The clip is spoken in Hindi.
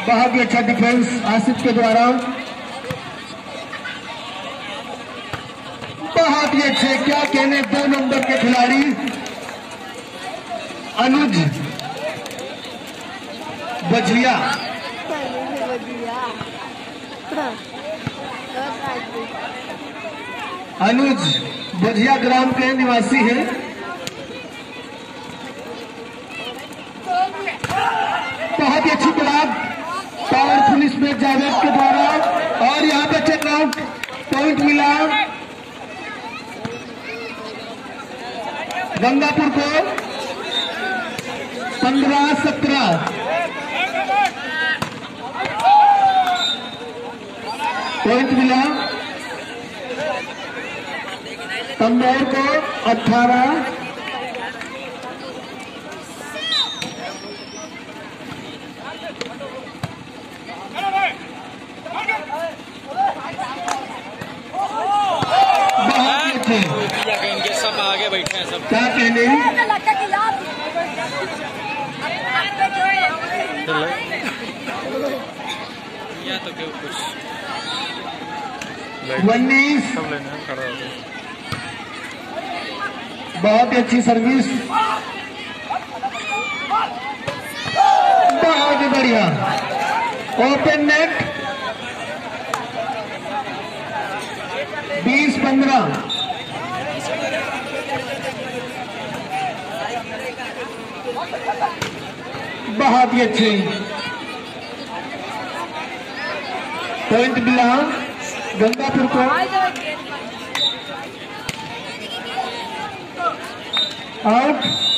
बहुत ही अच्छा डिफेंस आसिफ के द्वारा। बहुत ही अच्छे, क्या कहने 2 नंबर के खिलाड़ी अनुज बजिया। अनुज बजिया ग्राम के निवासी हैं। बहुत ही अच्छी ब्लॉक पावरफुल स्पेस जावेद के द्वारा और यहाँ पे चेकआउट पॉइंट मिला गंगापुर को 15-17। पॉइंट मिला तंदौर को 18। इनके सब आगे बैठे हैं सब। क्या कहने या तो क्यों कुछ 19। बहुत ही अच्छी सर्विस, बहुत ही बढ़िया ओपन नेट। 20-15। बहुत ही अच्छे पॉइंट मिला गंगापुर को। आउट।